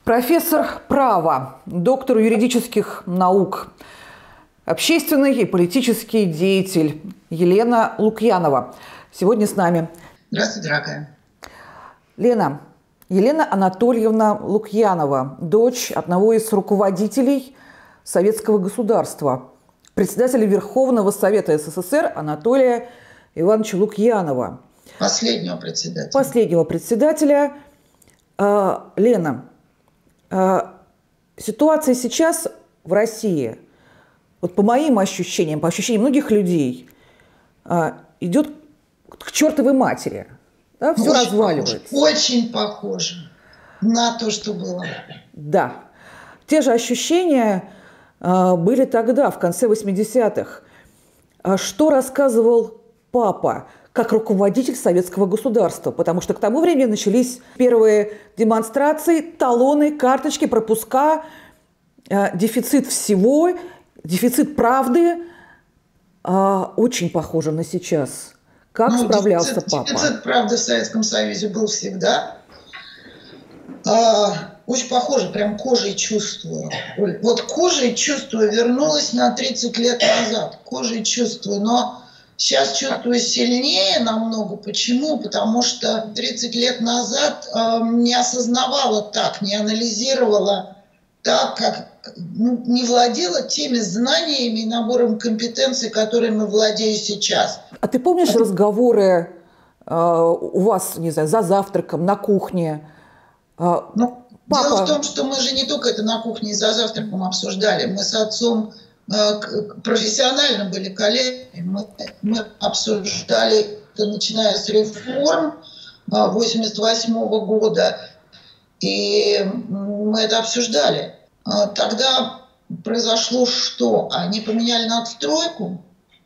Профессор права, доктор юридических наук, общественный и политический деятель Елена Лукьянова сегодня с нами. Здравствуйте, дорогая. Елена Анатольевна Лукьянова, дочь одного из руководителей советского государства, председателя Верховного Совета СССР Анатолия Ивановича Лукьянова. Последнего председателя. Последнего председателя. Лена, ситуация сейчас в России, вот по моим ощущениям, по ощущениям многих людей, идет к чертовой матери. Да, все разваливается. Очень похоже на то, что было. Да. Те же ощущения были тогда, в конце 80-х. Что рассказывал папа как руководитель советского государства? Потому что к тому времени начались первые демонстрации, талоны, карточки, пропуска, дефицит всего, дефицит правды. Очень похоже на сейчас. Как справлялся папа? Дефицит правды в Советском Союзе был всегда. Очень похоже, прям кожей чувствую. Вот кожей чувствую, вернулась на 30 лет назад. Кожей чувствую, но сейчас чувствую сильнее намного. Почему? Потому что 30 лет назад не осознавала так, не анализировала так, как не владела теми знаниями и набором компетенций, которыми владею сейчас. А ты помнишь разговоры у вас, не знаю, за завтраком, на кухне? Дело в том, что мы же не только это на кухне и за завтраком обсуждали. Мы с отцом профессионально были коллегами. Мы обсуждали, начиная с реформ 1988 года, и мы это обсуждали. Тогда произошло что? Они поменяли надстройку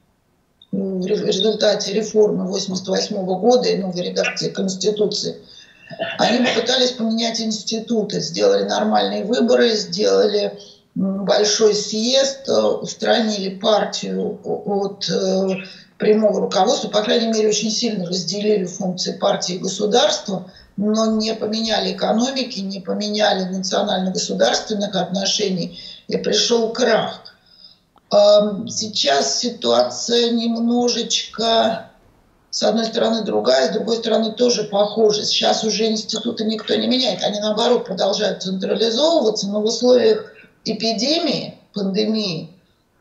в результате реформы 1988 года и новой редакции Конституции. Они попытались поменять институты, сделали нормальные выборы, сделали большой съезд, устранили партию от прямого руководства, по крайней мере, очень сильно разделили функции партии и государства, но не поменяли экономики, не поменяли национально-государственных отношений, и пришел крах. Сейчас ситуация немножечко, с одной стороны, другая, с другой стороны, тоже похожа. Сейчас уже институты никто не меняет, они, наоборот, продолжают централизовываться, но в условиях эпидемии, пандемии,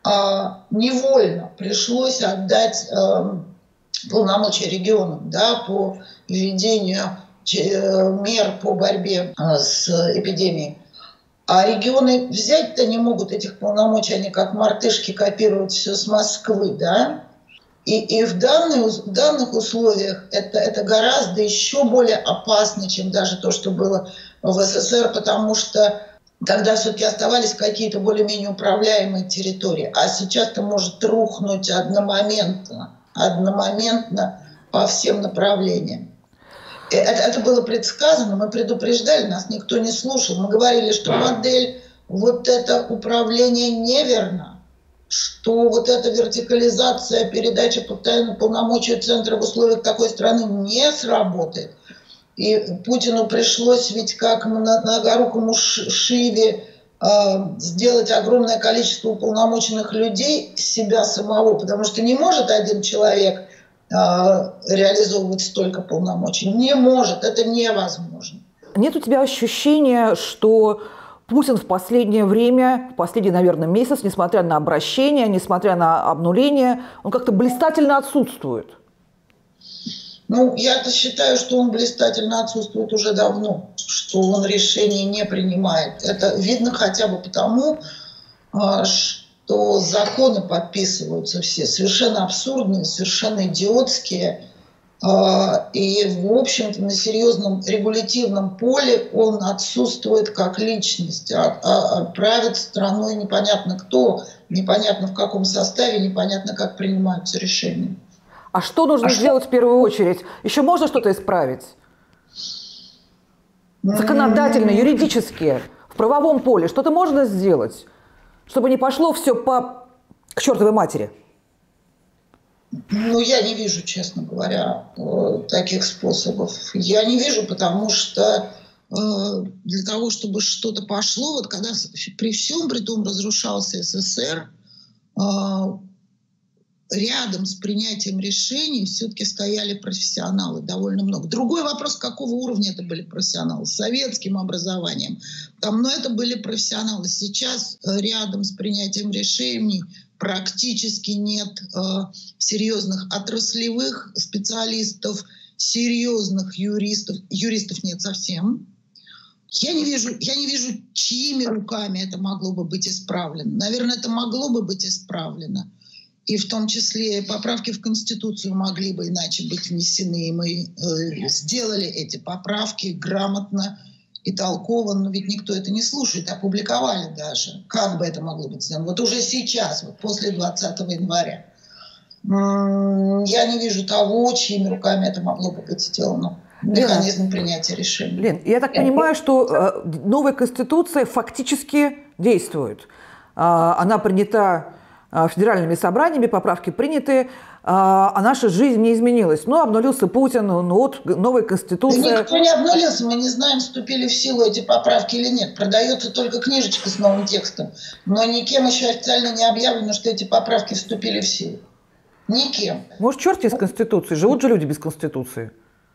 невольно пришлось отдать полномочия регионам, да, по введению мер по борьбе с эпидемией. А регионы взять-то не могут этих полномочий, они как мартышки копируют все с Москвы, да. И в данных условиях это гораздо еще более опасно, чем даже то, что было в СССР, потому что тогда все-таки оставались какие-то более-менее управляемые территории. А сейчас-то может рухнуть одномоментно по всем направлениям. Это было предсказано, мы предупреждали, нас никто не слушал. Мы говорили, что модель вот это управление неверна, что вот эта вертикализация, передача полномочий центра в условиях такой страны не сработает. И Путину пришлось ведь как многорукому Шиве сделать огромное количество уполномоченных людей себя самого, потому что не может один человек реализовывать столько полномочий. Не может, это невозможно. Нет у тебя ощущения, что Путин в последнее время, в последний, наверное, месяц, несмотря на обращение, несмотря на обнуление, он как-то блистательно отсутствует? Я-то считаю, что он блистательно отсутствует уже давно, что он решений не принимает. Это видно хотя бы потому, что законы подписываются все совершенно абсурдные, совершенно идиотские. И, в общем-то, на серьезном регулятивном поле он отсутствует как личность. Правит страной непонятно кто, непонятно в каком составе, непонятно как принимаются решения. А что нужно сделать в первую очередь? Еще можно что-то исправить? Законодательно, юридически, в правовом поле. Что-то можно сделать, чтобы не пошло все к чертовой матери? Я не вижу, честно говоря, таких способов. Я не вижу, потому что для того, чтобы что-то пошло, вот когда при всем при том разрушался СССР, рядом с принятием решений все-таки стояли профессионалы довольно много. Другой вопрос, какого уровня это были профессионалы, с советским образованием. Но это были профессионалы. Сейчас рядом с принятием решений практически нет серьезных отраслевых специалистов, серьезных юристов. Юристов нет совсем. Я не вижу, чьими руками это могло бы быть исправлено. Наверное, это могло бы быть исправлено. И в том числе поправки в Конституцию могли бы иначе быть внесены. И мы сделали эти поправки грамотно и толково, но ведь никто это не слушает, опубликовали даже. Как бы это могло быть сделано? Вот уже сейчас, вот после 20 января. Я не вижу того, чьими руками это могло бы быть сделано. Механизм принятия решений. Лен, я так понимаю, что новая Конституция фактически действует. Она принята федеральными собраниями, поправки приняты, а наша жизнь не изменилась. Ну, обнулился Путин, ну вот новая Конституция. Да никто не обнулился, мы не знаем, вступили в силу эти поправки или нет. Продается только книжечка с новым текстом, но никем еще официально не объявлено, что эти поправки вступили в силу. Никем. Может, черт из Конституции? Живут же люди без Конституции.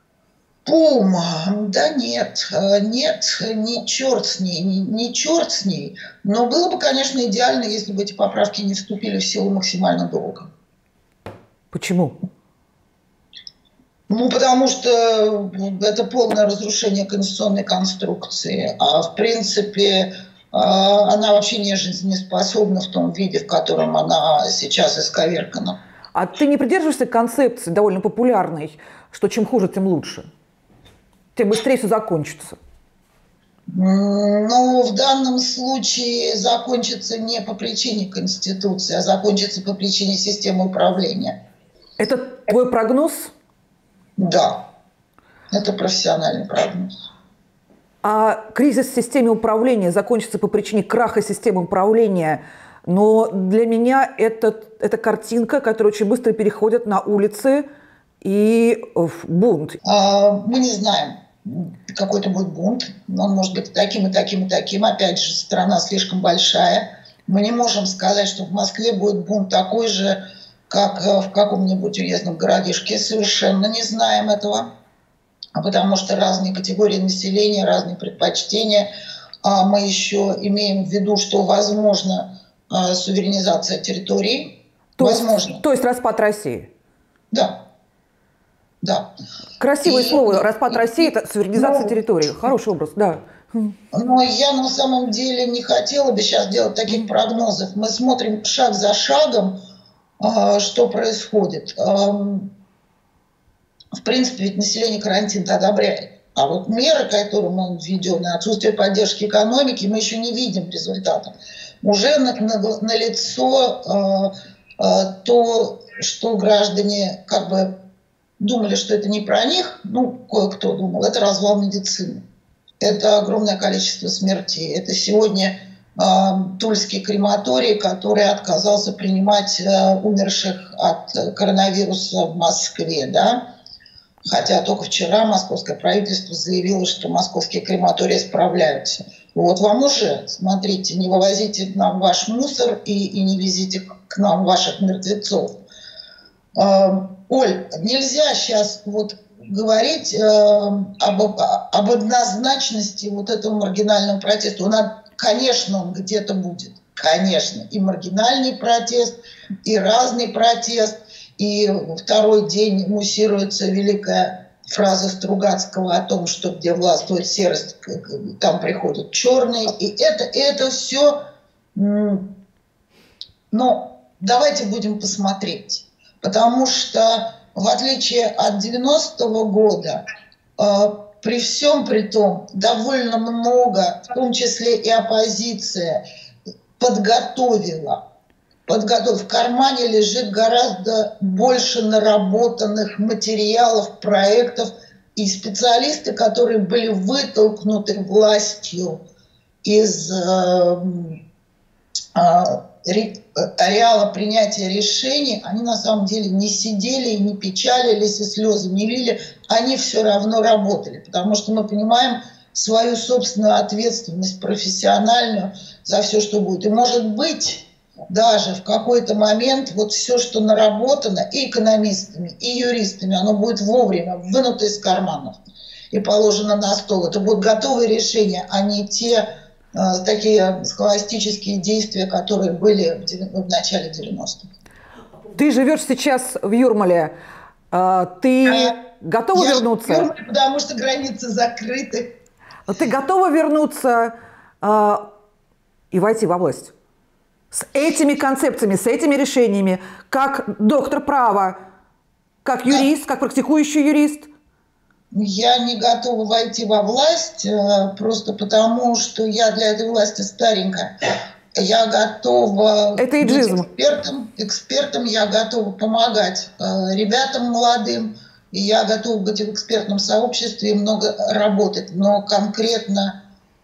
Да нет, не черт с ней, не черт с ней. Но было бы, конечно, идеально, если бы эти поправки не вступили в силу максимально долго. Почему? Потому что это полное разрушение конституционной конструкции. А в принципе, она вообще не жизнеспособна в том виде, в котором она сейчас исковеркана. А ты не придерживаешься концепции довольно популярной, что чем хуже, тем лучше? Тем быстрее все закончится. Ну, в данном случае закончится не по причине Конституции, а закончится по причине системы управления. Это твой прогноз? Да, это профессиональный прогноз. А кризис в системе управления закончится по причине краха системы управления. Но для меня это картинка, которая очень быстро переходит на улицы и в бунт. Мы не знаем. Какой-то будет бунт, он может быть таким и таким и таким. Опять же, страна слишком большая. Мы не можем сказать, что в Москве будет бунт такой же, как в каком-нибудь уездном городишке. Совершенно не знаем этого, потому что разные категории населения, разные предпочтения. А мы еще имеем в виду, что возможно суверенизация территорий. Возможно. То есть распад России? Да. Да. Красивое слово. Распад России – это суверенизация территории. Хороший образ, да. Но я на самом деле не хотела бы сейчас делать таких прогнозов. Мы смотрим шаг за шагом, что происходит. В принципе, ведь население карантин одобряет. А вот меры, которые мы введем, на отсутствие поддержки экономики, мы еще не видим результатов. Уже налицо то, что граждане как бы думали, что это не про них, кое-кто думал, это развал медицины. Это огромное количество смертей. Это сегодня Тульский крематорий, который отказался принимать умерших от коронавируса в Москве, да? Хотя только вчера московское правительство заявило, что московские крематории справляются. Вот вам уже, смотрите, не вывозите к нам ваш мусор и не везите к нам ваших мертвецов. Оль, нельзя сейчас говорить об однозначности этого маргинального протеста. Конечно, он где-то будет. Конечно. И маргинальный протест, и разный протест. И второй день муссируется великая фраза Стругацкого о том, что где властвует серость, там приходят черные. И это все... Но давайте будем посмотреть. Потому что, в отличие от 90-го года, при всем при том, довольно много, в том числе и оппозиция, подготовила. В кармане лежит гораздо больше наработанных материалов, проектов и специалисты, которые были вытолкнуты властью из ареала принятия решений, они на самом деле не сидели и не печалились, и слезы не лили, они все равно работали. Потому что мы понимаем, свою собственную ответственность профессиональную за все, что будет. И, может быть, даже в какой-то момент вот все, что наработано и экономистами, и юристами, оно будет вовремя вынуто из карманов и положено на стол. Это будут готовые решения, а не те такие схоластические действия, которые были в начале 90-х. Ты живешь сейчас в Юрмале. Ты готова вернуться? Я живу в Юрмале, потому что границы закрыты. Но ты готова вернуться и войти во власть? С этими концепциями, с этими решениями, как доктор права, как юрист, как практикующий юрист? Я не готова войти во власть, просто потому, что я для этой власти старенькая. Я готова быть экспертом, я готова помогать ребятам молодым, и я готова быть в экспертном сообществе и много работать. Но конкретно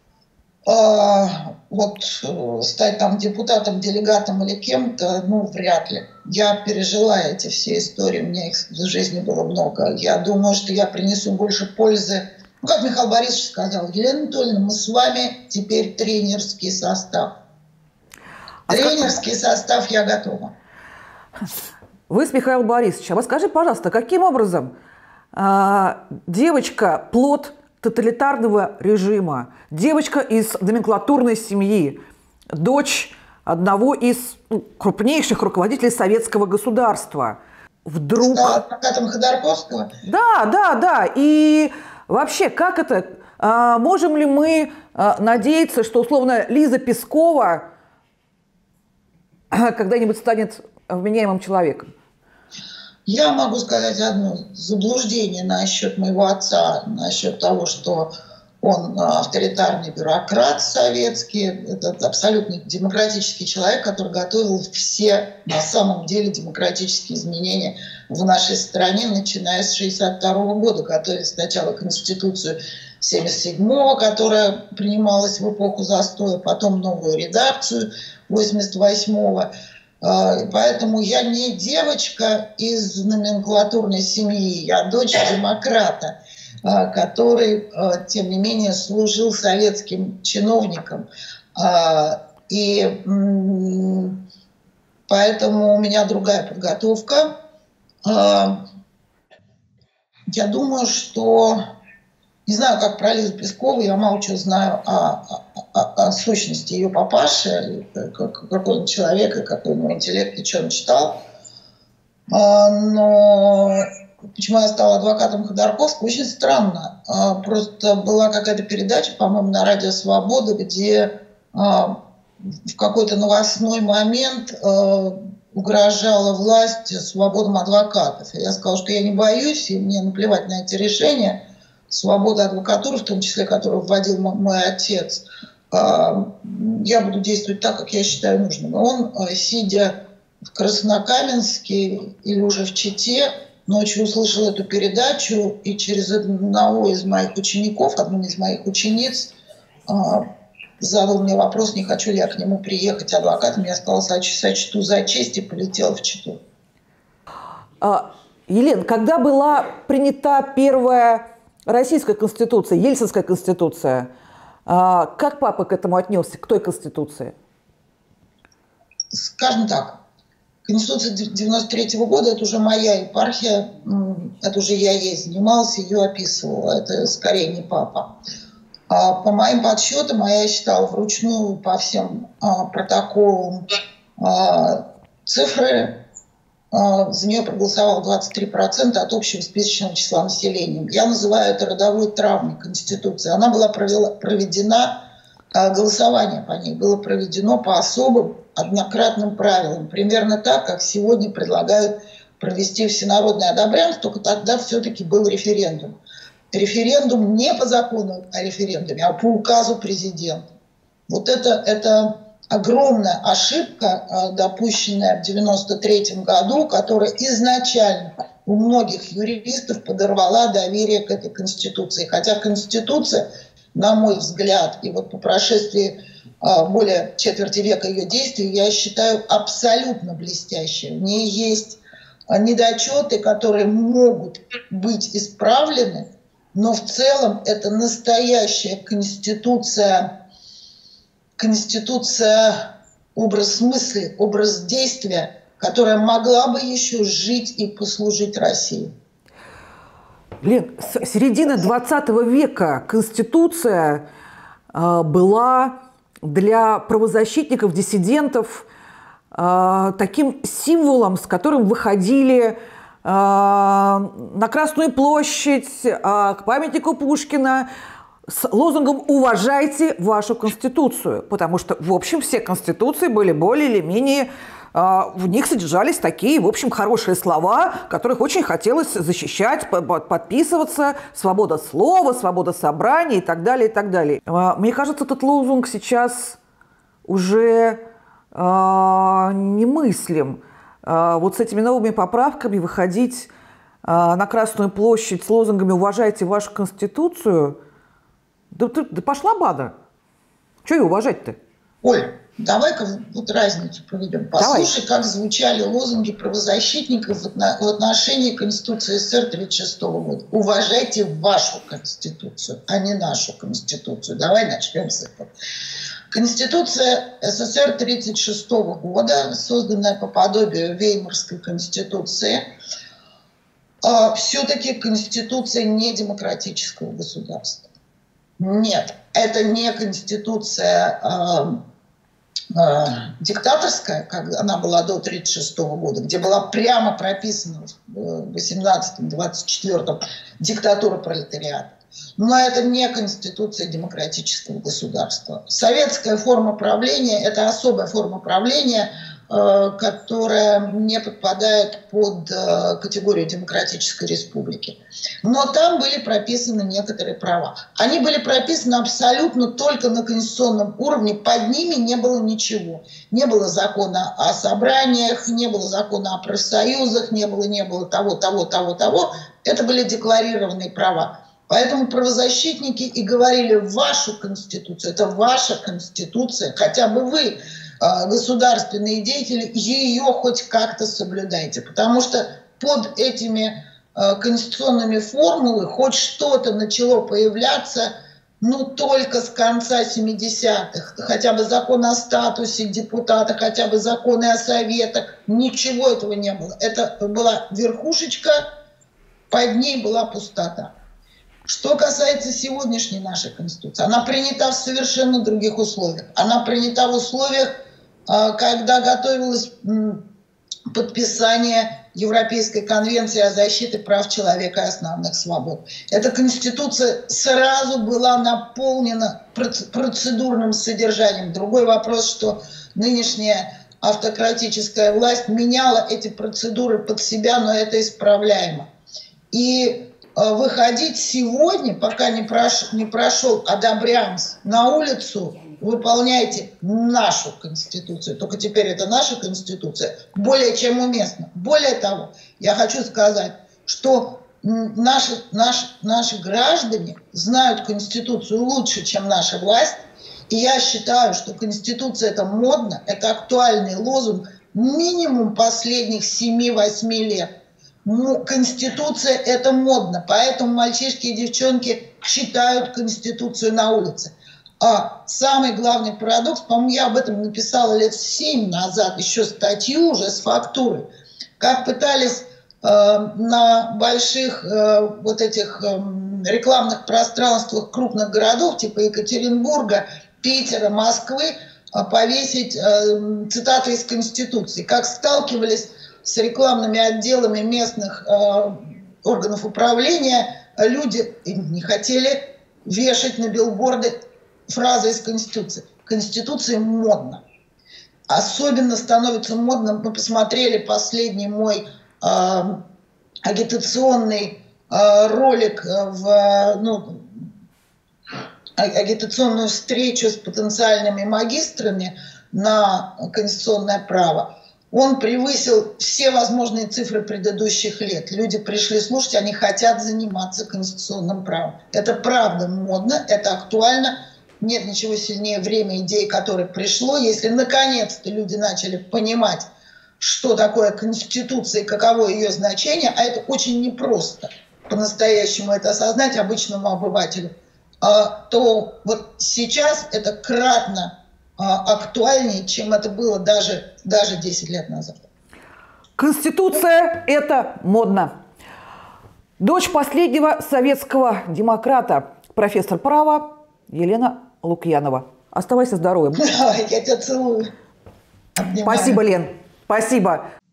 стать там депутатом, делегатом или кем-то, вряд ли. Я пережила эти все истории, у меня их в жизни было много. Я думаю, что я принесу больше пользы. Как Михаил Борисович сказал: Елена Анатольевна, мы с вами теперь тренерский состав. Тренерский состав я готова. Вы с Михаилом Борисовичем. А скажи, пожалуйста, каким образом девочка – плод тоталитарного режима, девочка из номенклатурной семьи, дочь одного из крупнейших руководителей советского государства, вдруг… Стала адвокатом Ходорковского? Да. И вообще, как это? Можем ли мы надеяться, что, условно, Лиза Пескова когда-нибудь станет вменяемым человеком? Я могу сказать одно заблуждение насчет моего отца, насчет того, что он авторитарный бюрократ советский. Это абсолютно демократический человек, который готовил все на самом деле демократические изменения в нашей стране, начиная с 1962 года. Готовил сначала Конституцию 1977, которая принималась в эпоху застоя, потом новую редакцию 1988. Поэтому я не девочка из номенклатурной семьи, я дочь демократа, который, тем не менее, служил советским чиновником. И поэтому у меня другая подготовка. Я думаю, что… Не знаю, как про Лизу Пескову, я мало чего знаю о сущности ее папаши, какой он человек, и какой у него интеллект, и что он читал. Но почему я стала адвокатом Ходорковского, очень странно. Просто была какая-то передача, по-моему, на радио «Свобода», где в какой-то новостной момент угрожала власть свободам адвокатов. И я сказала, что я не боюсь, и мне наплевать на эти решения. Свобода адвокатуры, в том числе, которую вводил мой отец, я буду действовать так, как я считаю нужным. И он, сидя в Краснокаменске или уже в Чите, ночью услышал эту передачу и через одного из моих учеников, одну из моих учениц, задал мне вопрос, не хочу ли я к нему приехать адвокатом. Я сказала, сочту за честь, и полетела в Читу. Елена, когда была принята первая Российская Конституция, Ельцинская Конституция, как папа к этому отнесся, к той Конституции? Скажем так, Конституция 93 года – это уже моя епархия, это уже я ей занимался, ее описывала, это скорее не папа. По моим подсчетам, я считала вручную по всем протоколам цифры, за нее проголосовало 23% от общего списочного числа населения. Я называю это родовой травмой Конституции. Она была проведена, голосование по ней было проведено по особым однократным правилам. Примерно так, как сегодня предлагают провести всенародное одобрение, только тогда все-таки был референдум. Референдум не по закону о референдуме, а по указу президента. Вот это огромная ошибка, допущенная в 1993 году, которая изначально у многих юристов подорвала доверие к этой Конституции. Хотя Конституция, на мой взгляд, и вот по прошествии более четверти века ее действий, я считаю абсолютно блестящей. В ней есть недочеты, которые могут быть исправлены, но в целом это настоящая конституция, образ мысли, образ действия, которая могла бы еще жить и послужить России. Лен, с середины 20 века Конституция была для правозащитников, диссидентов таким символом, с которым выходили на Красную площадь, к памятнику Пушкина, с лозунгом «Уважайте вашу Конституцию», потому что, в общем, все конституции были более или менее, в них содержались такие, в общем, хорошие слова, которых очень хотелось защищать, подписываться, свобода слова, свобода собрания и так далее, и так далее. Мне кажется, этот лозунг сейчас уже немыслим. Вот с этими новыми поправками выходить на Красную площадь с лозунгами «Уважайте вашу Конституцию», да пошла бада. Чего ее уважать-то? Оль, давай-ка вот разницу проведем. Послушай, как звучали лозунги правозащитников в отношении Конституции СССР 1936 года. Уважайте вашу Конституцию, а не нашу Конституцию. Давай начнем с этого. Конституция СССР 1936 года, созданная по подобию Веймарской Конституции, все-таки Конституция не демократического государства. Нет, это не конституция диктаторская, как она была до 1936 года, где была прямо прописана в 18-24 диктатура пролетариата. Но это не конституция демократического государства. Советская форма правления – это особая форма правления, которая не подпадает под категорию демократической республики. Но там были прописаны некоторые права. Они были прописаны абсолютно только на конституционном уровне, под ними не было ничего. Не было закона о собраниях, не было закона о профсоюзах, не было того. Это были декларированные права. Поэтому правозащитники и говорили: вашу Конституцию, это ваша Конституция, хотя бы вы, государственные деятели, ее хоть как-то соблюдайте. Потому что под этими конституционными формулами хоть что-то начало появляться, только с конца 70-х. Хотя бы закон о статусе депутата, хотя бы законы о советах. Ничего этого не было. Это была верхушечка, под ней была пустота. Что касается сегодняшней нашей Конституции, она принята в совершенно других условиях. Она принята в условиях, когда готовилось подписание Европейской конвенции о защите прав человека и основных свобод. Эта Конституция сразу была наполнена процедурным содержанием. Другой вопрос, что нынешняя автократическая власть меняла эти процедуры под себя, но это исправляемо. И выходить сегодня, пока не прошел одобрямс, на улицу, выполняйте нашу Конституцию. Только теперь это наша Конституция более чем уместно. Более того, я хочу сказать, что наши граждане знают Конституцию лучше, чем наша власть. И я считаю, что Конституция – это модно, это актуальный лозунг минимум последних 7-8 лет. Конституция – это модно, поэтому мальчишки и девчонки читают Конституцию на улице. А самый главный парадокс, по-моему, я об этом написала лет 7 назад, еще статью уже с фактурой, как пытались на больших этих рекламных пространствах крупных городов, типа Екатеринбурга, Питера, Москвы, повесить цитаты из Конституции, как сталкивались с рекламными отделами местных органов управления, люди не хотели вешать на билборды фразы из Конституции. Конституция модна. Особенно становится модным, мы посмотрели последний мой агитационный ролик, агитационную встречу с потенциальными магистрами на конституционное право. Он превысил все возможные цифры предыдущих лет. Люди пришли слушать, они хотят заниматься конституционным правом. Это правда модно, это актуально. Нет ничего сильнее времени, идеи, которое пришло. Если наконец-то люди начали понимать, что такое Конституция и каково ее значение, а это очень непросто. по-настоящему это осознать обычному обывателю, то вот сейчас это кратно актуальнее, чем это было даже 10 лет назад. Конституция – это модно. Дочь последнего советского демократа, профессор права Елена Лукьянова. Оставайся здоровым. Я тебя целую. Обнимаю. Спасибо, Лен. Спасибо.